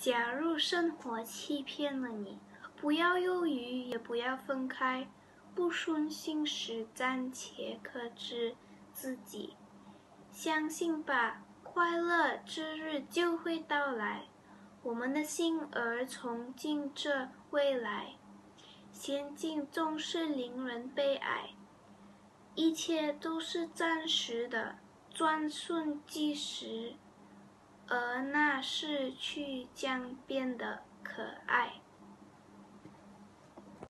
假如生活欺骗了你，不要犹豫，也不要分开。不顺心时暂且克制自己，相信吧，快乐之日就会到来。我们的心儿憧憬着未来，现今总是令人悲哀。一切都是暂时的，转瞬即逝，而那逝去将变得可爱。